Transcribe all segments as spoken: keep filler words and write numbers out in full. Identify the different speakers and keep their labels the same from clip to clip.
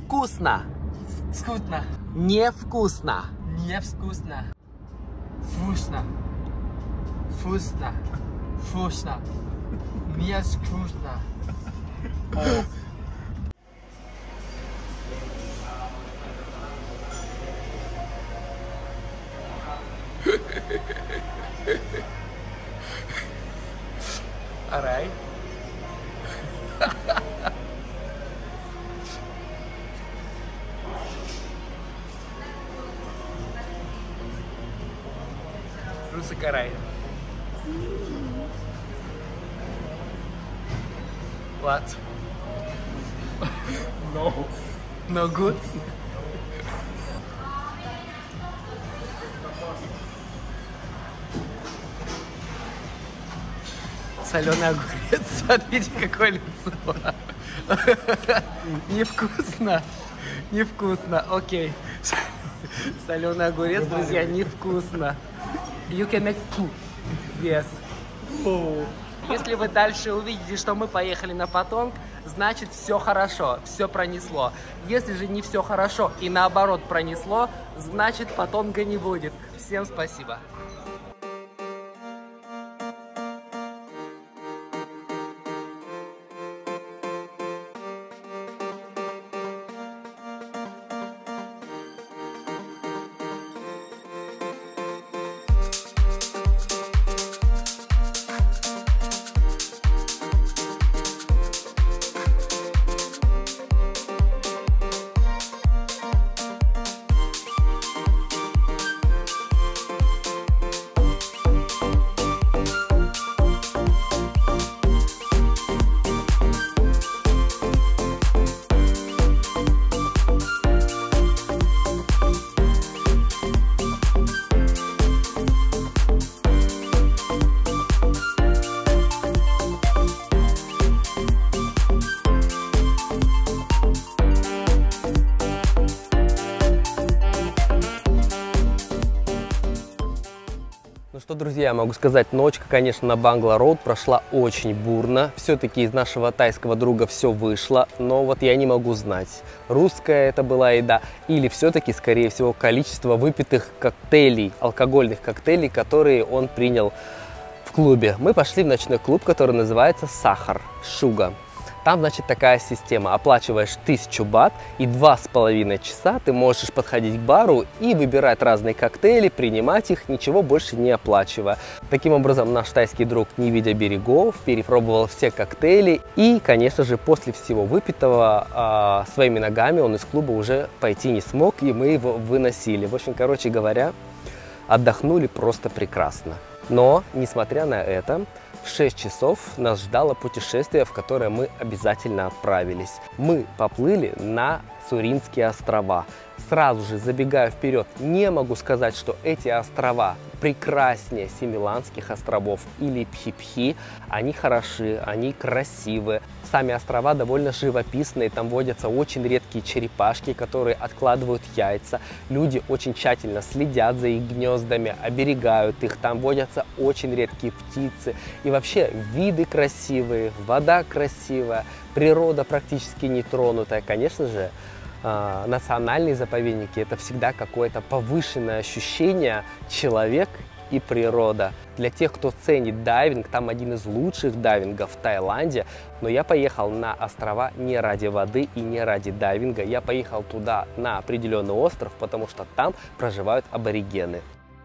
Speaker 1: Вкусно.
Speaker 2: Вкусно.
Speaker 1: Невкусно.
Speaker 2: Невкусно. Вкусно. Вкусно. Вкусно. Невкусно.
Speaker 1: Alright. Rusa caray. What?
Speaker 2: No.
Speaker 1: No good? Соленый огурец, смотрите, какое лицо. Невкусно. Невкусно, окей. Соленый огурец, друзья, невкусно. You can make two. Yes. Oh. Если вы дальше увидите, что мы поехали на Патонг, значит все хорошо, все пронесло. Если же не все хорошо и наоборот пронесло, значит Патонга не будет. Всем спасибо. Ну что, друзья, я могу сказать, ночка, конечно, на Бангла-Роуд прошла очень бурно. Все-таки из нашего тайского друга все вышло, но вот я не могу знать, русская это была еда или все-таки, скорее всего, количество выпитых коктейлей, алкогольных коктейлей, которые он принял в клубе. Мы пошли в ночной клуб, который называется Сахар, Шуга. Там, значит, такая система. Оплачиваешь тысячу бат, и два с половиной часа ты можешь подходить к бару и выбирать разные коктейли, принимать их, ничего больше не оплачивая. Таким образом, наш тайский друг, не видя берегов, перепробовал все коктейли. И, конечно же, после всего выпитого э, своими ногами он из клуба уже пойти не смог, и мы его выносили. В общем, короче говоря, отдохнули просто прекрасно. Но, несмотря на это, в шесть часов нас ждало путешествие, в которое мы обязательно отправились. Мы поплыли на Суринские острова. Сразу же, забегая вперед, не могу сказать, что эти острова прекраснее Семиланских островов или Пхи-Пхи. Они хороши, они красивые. Сами острова довольно живописные, там водятся очень редкие черепашки, которые откладывают яйца. Люди очень тщательно следят за их гнездами, оберегают их. Там водятся очень редкие птицы. И вообще виды красивые, вода красивая, природа практически нетронутая. Конечно же, национальные заповедники — это всегда какое-то повышенное ощущение человек и природа. Для тех, кто ценит дайвинг, там один из лучших дайвингов в Таиланде. Но я поехал на острова не ради воды и не ради дайвинга. Я поехал туда, на определенный остров, потому что там проживают аборигены.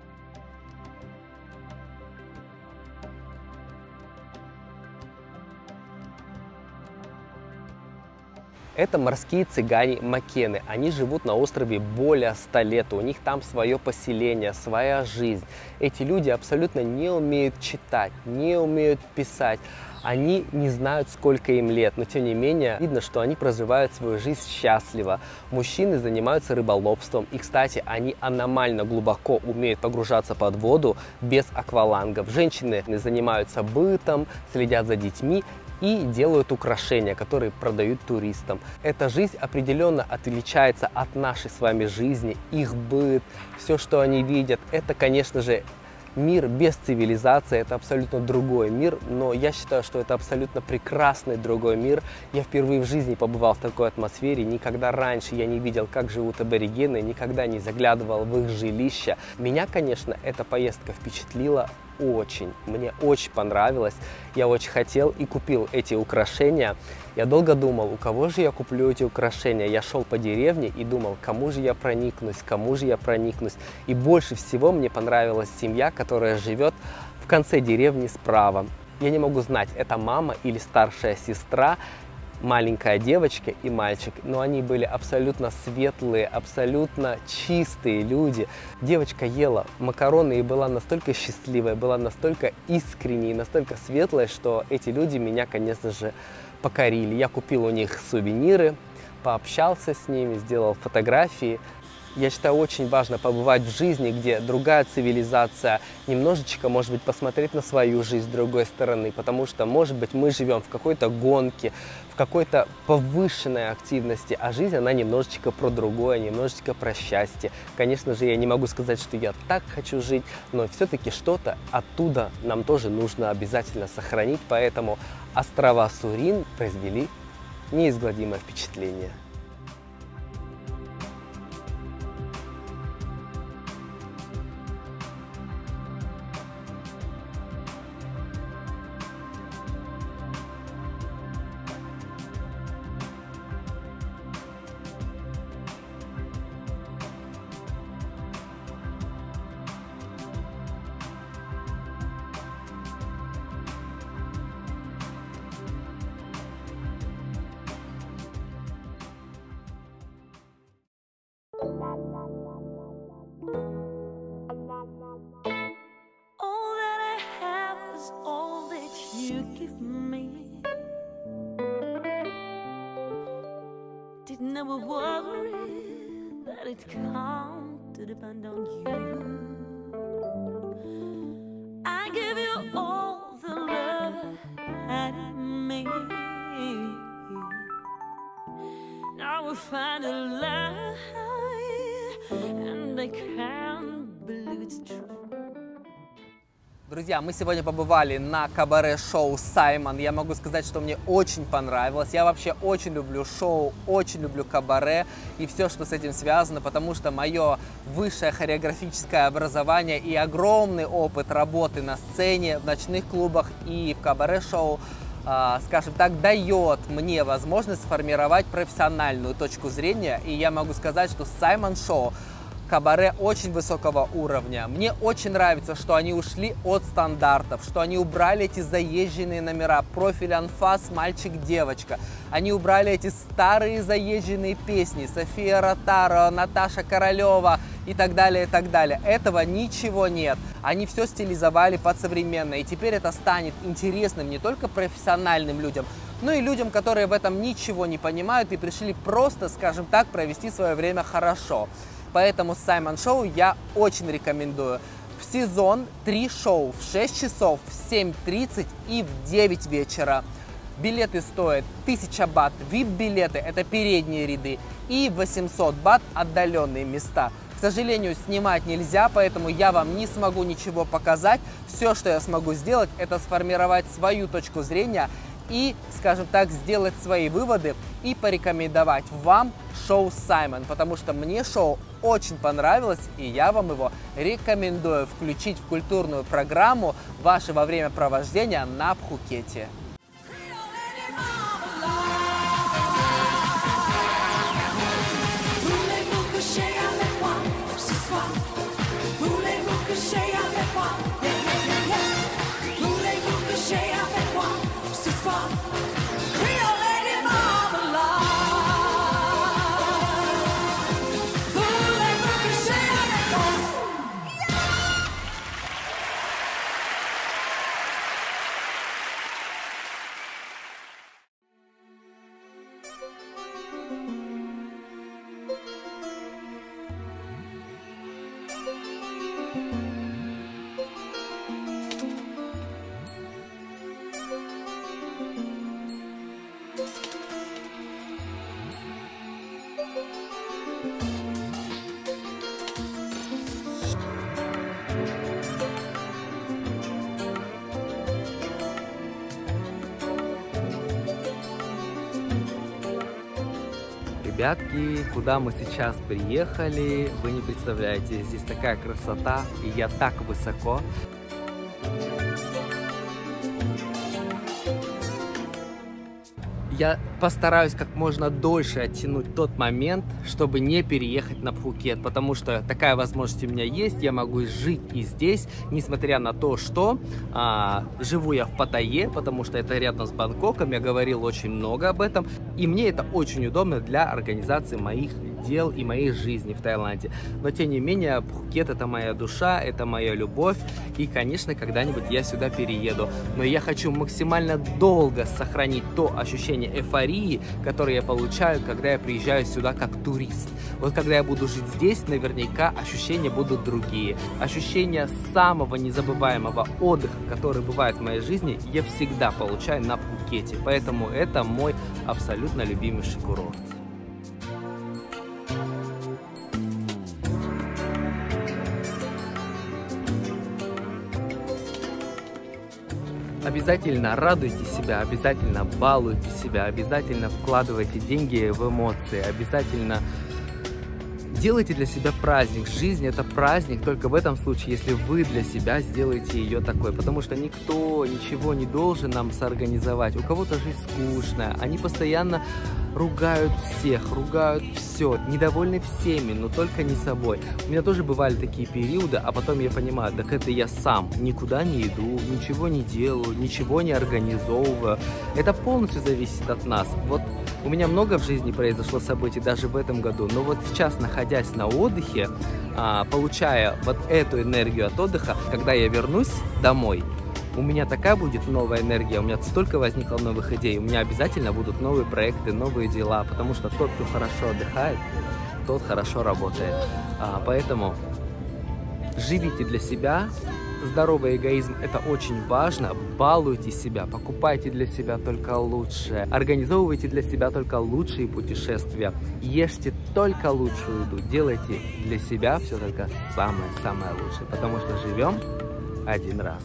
Speaker 1: Это морские цыгане Макены. Они живут на острове более ста лет. У них там свое поселение, своя жизнь. Эти люди абсолютно не умеют читать, не умеют писать. Они не знают, сколько им лет, но тем не менее видно, что они проживают свою жизнь счастливо. Мужчины занимаются рыболовством. И, кстати, они аномально глубоко умеют погружаться под воду без аквалангов. Женщины занимаются бытом, следят за детьми и делают украшения, которые продают туристам. Эта жизнь определенно отличается от нашей с вами жизни, их быт, все, что они видят. Это, конечно же, Мир без цивилизации – это абсолютно другой мир, но я считаю, что это абсолютно прекрасный другой мир. Я впервые в жизни побывал в такой атмосфере, никогда раньше я не видел, как живут аборигены, никогда не заглядывал в их жилища. Меня, конечно, эта поездка впечатлила очень, мне очень понравилось, я очень хотел и купил эти украшения. Я долго думал, у кого же я куплю эти украшения. Я шел по деревне и думал, кому же я проникнусь, кому же я проникнусь. И больше всего мне понравилась семья, которая живет в конце деревни справа. Я не могу знать, это мама или старшая сестра, маленькая девочка и мальчик, но они были абсолютно светлые, абсолютно чистые люди. Девочка ела макароны и была настолько счастливой, была настолько искренней, настолько светлой, что эти люди меня, конечно же, покорили. Я купил у них сувениры, пообщался с ними, сделал фотографии. Я считаю, очень важно побывать в жизни, где другая цивилизация, немножечко, может быть, посмотреть на свою жизнь с другой стороны, потому что, может быть, мы живем в какой-то гонке, в какой-то повышенной активности, а жизнь, она немножечко про другое, немножечко про счастье. Конечно же, я не могу сказать, что я так хочу жить, но все-таки что-то оттуда нам тоже нужно обязательно сохранить, поэтому острова Сурин произвели неизгладимое впечатление.
Speaker 3: All that I have is all that you give me. Did never worry that it come to depend on you. I give you all the love I had in me. Now we find a lie, and I can't believe it's true.
Speaker 1: Друзья, мы сегодня побывали на кабаре-шоу «Саймон». Я могу сказать, что мне очень понравилось. Я вообще очень люблю шоу, очень люблю кабаре и все, что с этим связано, потому что мое высшее хореографическое образование и огромный опыт работы на сцене, в ночных клубах и в кабаре-шоу, скажем так, дает мне возможность сформировать профессиональную точку зрения. И я могу сказать, что «Саймон Шоу» кабаре очень высокого уровня. Мне очень нравится, что они ушли от стандартов, что они убрали эти заезженные номера, профиль анфас, мальчик-девочка. Они убрали эти старые заезженные песни, София Ротаро, Наташа Королева и так далее, и так далее. Этого ничего нет. Они все стилизовали под современное. И теперь это станет интересным не только профессиональным людям, но и людям, которые в этом ничего не понимают и пришли просто, скажем так, провести свое время хорошо. Поэтому Саймон Шоу я очень рекомендую. В сезон три шоу в шесть часов, в семь тридцать и в девять вечера. Билеты стоят тысяча бат, ви ай пи-билеты, это передние ряды, и восемьсот бат отдаленные места. К сожалению, снимать нельзя, поэтому я вам не смогу ничего показать. Все, что я смогу сделать, это сформировать свою точку зрения и, скажем так, сделать свои выводы и порекомендовать вам шоу «Саймон», потому что мне шоу очень понравилось, и я вам его рекомендую включить в культурную программу вашего времяпровождения на Пхукете. Ребятки, куда мы сейчас приехали, вы не представляете, здесь такая красота, и я так высоко. Я постараюсь как можно дольше оттянуть тот момент, чтобы не переехать на Пхукет, потому что такая возможность у меня есть, я могу жить и здесь, несмотря на то, что а, живу я в Паттайе, потому что это рядом с Бангкоком, я говорил очень много об этом, и мне это очень удобно для организации моих дел и моей жизни в Таиланде. Но тем не менее, Пхукет — это моя душа, это моя любовь, и, конечно, когда-нибудь я сюда перееду. Но я хочу максимально долго сохранить то ощущение эйфории, которое я получаю, когда я приезжаю сюда как турист. Вот когда я буду жить здесь, наверняка ощущения будут другие. Ощущения самого незабываемого отдыха, который бывает в моей жизни, я всегда получаю на Пхукете. Поэтому это мой абсолютно любимейший курорт. Обязательно радуйте себя, обязательно балуйте себя, обязательно вкладывайте деньги в эмоции, обязательно делайте для себя праздник. Жизнь — это праздник только в этом случае, если вы для себя сделаете ее такой. Потому что никто ничего не должен нам соорганизовать. У кого-то жизнь скучная, они постоянно ругают всех, ругают все, недовольны всеми, но только не собой. У меня тоже бывали такие периоды, а потом я понимаю, так это я сам никуда не иду, ничего не делаю, ничего не организовываю. Это полностью зависит от нас. Вот у меня много в жизни произошло событий даже в этом году, но вот сейчас, находясь на отдыхе, получая вот эту энергию от отдыха, когда я вернусь домой, у меня такая будет новая энергия, у меня столько возникло новых идей, у меня обязательно будут новые проекты, новые дела, потому что тот, кто хорошо отдыхает, тот хорошо работает. А, поэтому живите для себя, здоровый эгоизм — это очень важно, балуйте себя, покупайте для себя только лучшее, организовывайте для себя только лучшие путешествия, ешьте только лучшую еду, делайте для себя все только самое-самое лучшее, потому что живем один раз.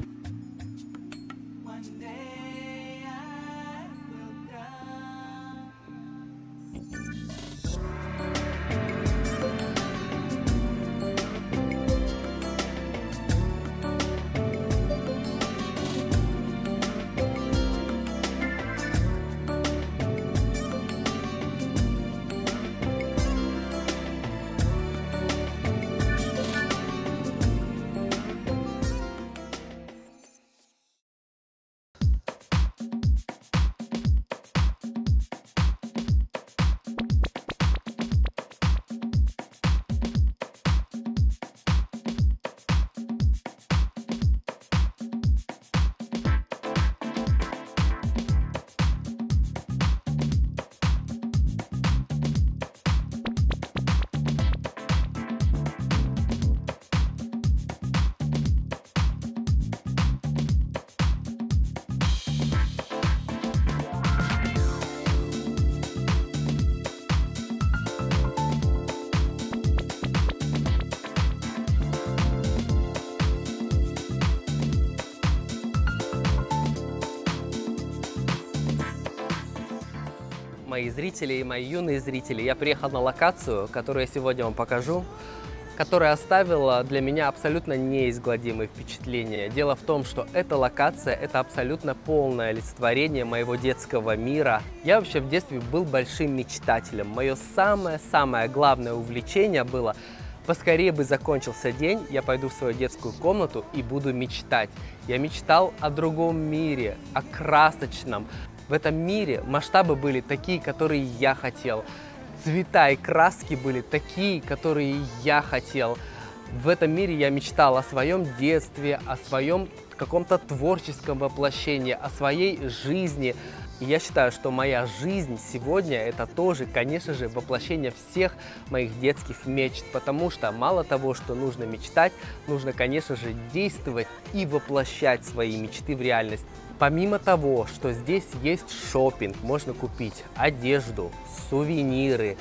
Speaker 1: Мои зрители и мои юные зрители, я приехал на локацию, которую я сегодня вам покажу, которая оставила для меня абсолютно неизгладимые впечатления. Дело в том, что эта локация – это абсолютно полное олицетворение моего детского мира. Я вообще в детстве был большим мечтателем. Мое самое-самое главное увлечение было: поскорее бы закончился день, я пойду в свою детскую комнату и буду мечтать. Я мечтал о другом мире, о красочном. В этом мире масштабы были такие, которые я хотел. Цвета и краски были такие, которые я хотел. В этом мире я мечтал о своем детстве, о своем каком-то творческом воплощении, о своей жизни. И я считаю, что моя жизнь сегодня — это тоже, конечно же, воплощение всех моих детских мечт. Потому что мало того, что нужно мечтать, нужно, конечно же, действовать и воплощать свои мечты в реальность. Помимо того, что здесь есть шопинг, можно купить одежду, сувениры,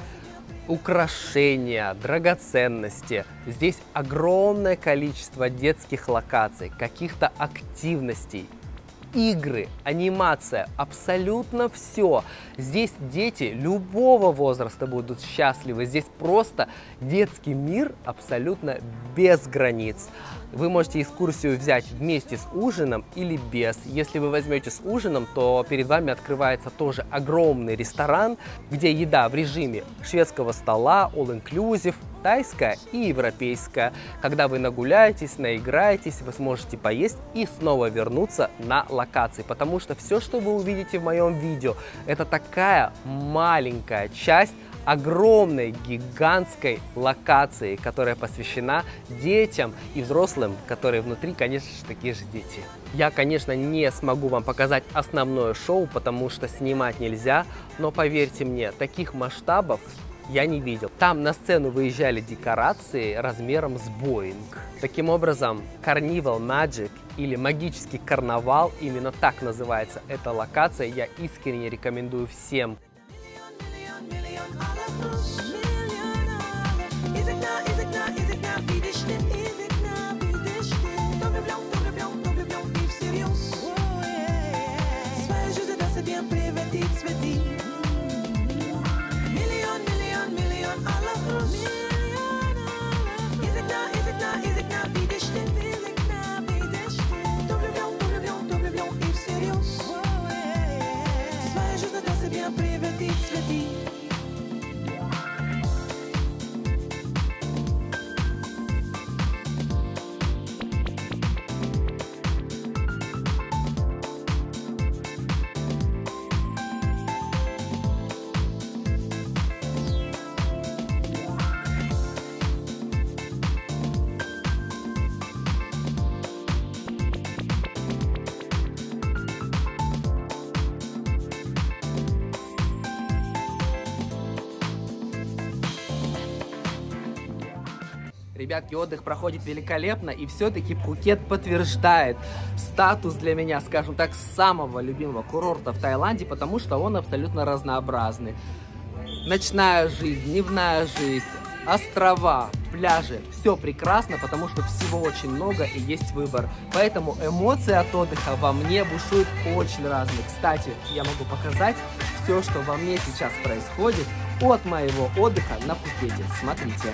Speaker 1: украшения, драгоценности. Здесь огромное количество детских локаций, каких-то активностей. игры, анимация, абсолютно все. Здесь дети любого возраста будут счастливы. Здесь просто детский мир абсолютно без границ. Вы можете экскурсию взять вместе с ужином или без. Если вы возьмете с ужином, то перед вами открывается тоже огромный ресторан, где еда в режиме шведского стола, all-inclusive, тайская и европейская. Когда вы нагуляетесь, наиграетесь, вы сможете поесть и снова вернуться на локации. Потому что все, что вы увидите в моем видео, это такая маленькая часть огромной, гигантской локации, которая посвящена детям и взрослым, которые внутри, конечно же, такие же дети. Я, конечно, не смогу вам показать основное шоу, потому что снимать нельзя, но поверьте мне, таких масштабов я не видел. Там на сцену выезжали декорации размером с Боинг. Таким образом, Carnival Magic или магический карнавал, именно так называется эта локация, я искренне рекомендую всем. Ребятки, отдых проходит великолепно, и все-таки Пхукет подтверждает статус для меня, скажем так, самого любимого курорта в Таиланде, потому что он абсолютно разнообразный. Ночная жизнь, дневная жизнь, острова, пляжи, все прекрасно, потому что всего очень много и есть выбор. Поэтому эмоции от отдыха во мне бушуют очень разные. Кстати, я могу показать все, что во мне сейчас происходит от моего отдыха на Пхукете. Смотрите.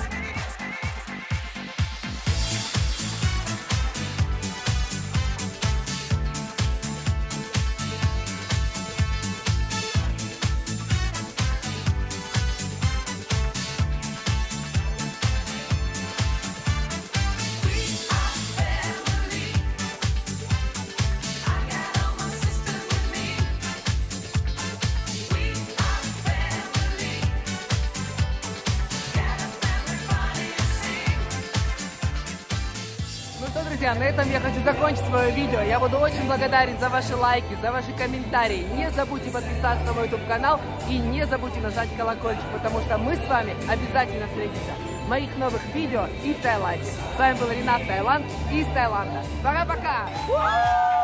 Speaker 1: Друзья, на этом я хочу закончить свое видео. Я буду очень благодарен за ваши лайки, за ваши комментарии. Не забудьте подписаться на мой YouTube канал и не забудьте нажать колокольчик, потому что мы с вами обязательно встретимся в моих новых видео и в Таиланде. С вами был Ренат Таиланд из Таиланда. Пока-пока!